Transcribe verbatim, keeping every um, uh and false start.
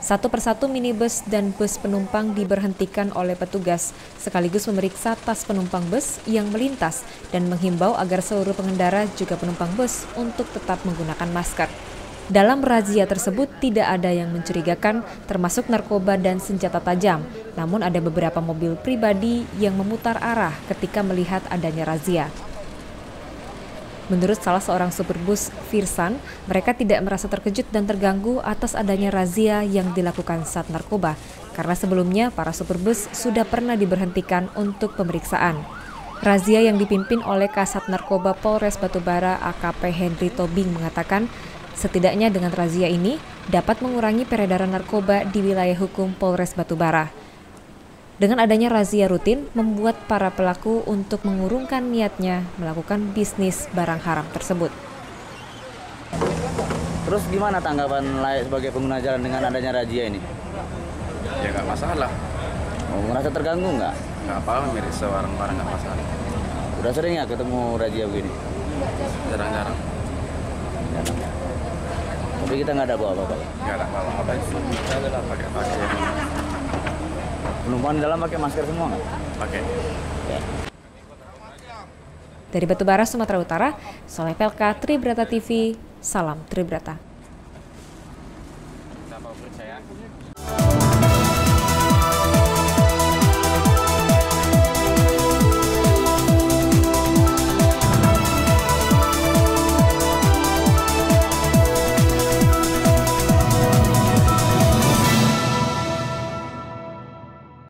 Satu persatu minibus dan bus penumpang diberhentikan oleh petugas, sekaligus memeriksa tas penumpang bus yang melintas dan menghimbau agar seluruh pengendara juga penumpang bus untuk tetap menggunakan masker. Dalam razia tersebut tidak ada yang mencurigakan, termasuk narkoba dan senjata tajam. Namun ada beberapa mobil pribadi yang memutar arah ketika melihat adanya razia. Menurut salah seorang supir bus, Firsan, mereka tidak merasa terkejut dan terganggu atas adanya razia yang dilakukan saat narkoba, karena sebelumnya para supir bus sudah pernah diberhentikan untuk pemeriksaan. Razia yang dipimpin oleh Kasat Narkoba Polres Batubara A K P Henry Tobing mengatakan, setidaknya dengan razia ini dapat mengurangi peredaran narkoba di wilayah hukum Polres Batubara. Dengan adanya razia rutin, membuat para pelaku untuk mengurungkan niatnya melakukan bisnis barang haram tersebut. Terus gimana tanggapan layak sebagai pengguna jalan dengan adanya razia ini? Ya nggak masalah. Oh, merasa terganggu nggak? Nggak apa-apa, miris barang-barang nggak masalah. Udah sering ya ketemu razia begini? Jarang-jarang. Tapi kita nggak ada bawa apa-apa? Nggak ada apa-apa. Kita adalah pakai-pakai. Penumpang di dalam pakai masker semua nggak? Pakai. Ya. Dari Batubara, Sumatera Utara, Soleh Pelka, Tribrata T V, salam Tribrata.